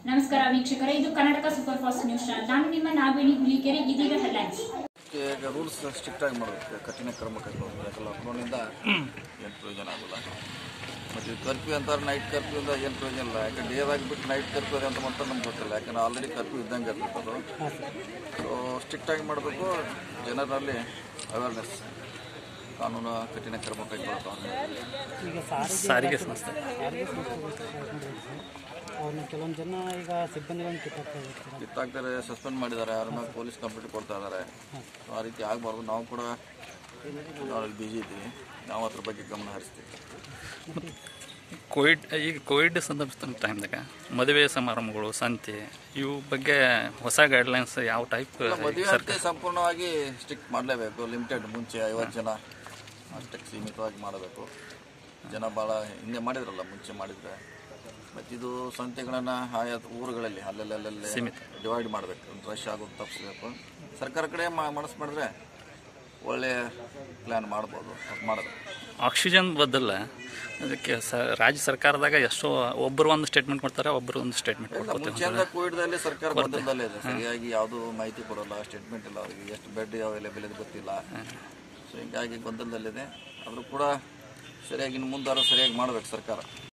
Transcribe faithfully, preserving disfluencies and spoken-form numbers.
ನಮಸ್ಕಾರ ವೀಕ್ಷಕರೇ, ಇದು Karnataka super fast news channel. ನಾನು ನಿಮ್ಮ ನಾಗವೇಣಿ ಹುಲಿಕೆರೆ. ಇದೀಗ ಹೆಡ್ಲೈನ್ಸ್. ಈಗ ರೂಲ್ಸ್ ಸ್ಟ್ರಿಕ್ಟ್ ಆಗಿ ಮಾಡಬೇಕು, ಕಠಿಣ ಕ್ರಮ ಕೈಗೊಳ್ಳಬೇಕು. ಲಾಕ್ಡೌನಿಂದ ಏನು ಪ್ರಯೋಜನ ಆಗೋಲ್ಲ. ಮತ್ತು ಕರ್ಫ್ಯೂ ಅಂತಾರೆ, ನೈಟ್ ಕರ್ಫ್ಯೂ ಇಂದ ಏನು ಪ್ರಯೋಜನ ಇಲ್ಲ. ಯಾಕೆ ಡೇದಾಗ ಬಿಟ್ಟು ನೈಟ್ ಕರ್ಫ್ಯೂ ಅಂತ ಮಾತ್ರ ನಮ್ಗೆ ಗೊತ್ತಿಲ್ಲ. ಯಾಕಂದ್ರೆ ಆಲ್ರೆಡಿ ಕರ್ಫ್ಯೂ ಇದ್ದಂಗೆ ಇರ್ತದೆ ಅದು. ಸೊ ಸ್ಟ್ರಿಕ್ಟಾಗಿ ಮಾಡಬೇಕು, ಜನರಲ್ಲಿ ಅವೇರ್ನೆಸ್, ಕಾನೂನು ಕಠಿಣ ಕ್ರಮ ಕೈಗೊಳ್ಳುತ್ತಾರೆ. ಈಗ ಸಾರಿಗೆ ಸಂಸ್ಥೆ ಅವ್ರನ್ನ ಕೆಲವೊಂದು ಜನ ಈಗ ಸಿಬ್ಬಂದಿಗಳನ್ನು ಕಿತ್ತಾಕ್ತಾರೆ ಕಿತ್ತಾಕ್ತಾರೆ ಸಸ್ಪೆಂಡ್ ಮಾಡಿದ್ದಾರೆ, ಯಾರ ಮೇಲೆ ಪೊಲೀಸ್ ಕಂಪ್ಲೇಂಟ್ ಕೊಡ್ತಾ ಇದ್ದಾರೆ. ಆ ರೀತಿ ಆಗಬಾರ್ದು. ನಾವು ಕೂಡ ನಾವು ಬಿಜಿ ಇದ್ದೀವಿ, ನಾವು ಅದ್ರ ಬಗ್ಗೆ ಗಮನ ಹರಿಸ್ತೀವಿ. ಕೋವಿಡ್ ಈಗ ಕೋವಿಡ್ ಸಂದರ್ಭದ ಟೈಮ್ದಾಗ ಮದುವೆ ಸಮಾರಂಭಗಳು, ಸಂತೆ ಇವು ಬಗ್ಗೆ ಹೊಸ ಗೈಡ್ಲೈನ್ಸ್ ಯಾವ ಟೈಪ್? ಮದುವೆ ಅಂತ ಸಂಪೂರ್ಣವಾಗಿ ಸ್ಟ್ರಿಕ್ಟ್ ಮಾಡಲೇಬೇಕು. ಲಿಮಿಟೆಡ್, ಮುಂಚೆ ಐವತ್ತು ಜನ ಅಷ್ಟಕ್ಕೆ ಸೀಮಿತವಾಗಿ ಮಾಡಬೇಕು. ಜನ ಭಾಳ ಹಿಂದೆ ಮಾಡಿದ್ರಲ್ಲ, ಮುಂಚೆ ಮಾಡಿದರೆ. ಮತ್ತು ಇದು ಸಂತೆಗಳನ್ನು ಆಯಾ ಊರುಗಳಲ್ಲಿ ಅಲ್ಲೆಲ್ಲಲ್ಲೇ ಸೀಮಿತ ಡಿವೈಡ್ ಮಾಡಬೇಕು, ರಶ್ ಆಗೋದು ತಪ್ಪಿಸ್ಬೇಕು. ಸರ್ಕಾರ ಕಡೆ ಮನಸ್ಸು ಮಾಡಿದ್ರೆ ಒಳ್ಳೆಯ ಪ್ಲ್ಯಾನ್ ಮಾಡ್ಬೋದು, ಅದು ಮಾಡೋದು. ಆಕ್ಸಿಜನ್ ಬದಲ್ಲ ಅದಕ್ಕೆ ಸ ರಾಜ್ಯ ಸರ್ಕಾರದಾಗ ಎಷ್ಟೋ ಒಬ್ಬರು ಒಂದು ಸ್ಟೇಟ್ಮೆಂಟ್ ಕೊಡ್ತಾರೆ, ಒಬ್ಬರು ಒಂದು ಸ್ಟೇಟ್ಮೆಂಟ್ ಕೊಡ್ತಾರೆ. ಮುಂಚೆಯಿಂದ ಕೋವಿಡ್ದಲ್ಲಿ ಸರ್ಕಾರ ಗೊಂದಲದಲ್ಲೇ ಇದೆ, ಸರಿಯಾಗಿ ಯಾವುದೂ ಮಾಹಿತಿ ಕೊಡೋಲ್ಲ, ಸ್ಟೇಟ್ಮೆಂಟ್ ಇಲ್ಲ ಅವರಿಗೆ, ಎಷ್ಟು ಬೆಡ್ ಅವೈಲೇಬಲ್ ಇದೆ ಗೊತ್ತಿಲ್ಲ. ಸೊ ಹೀಗಾಗಿ ಗೊಂದಲದಲ್ಲಿದೆ. ಆದರೂ ಕೂಡ ಸರಿಯಾಗಿ ಇನ್ನು ಮುಂದಾದ್ರೂ ಸರಿಯಾಗಿ ಮಾಡಬೇಕು ಸರ್ಕಾರ.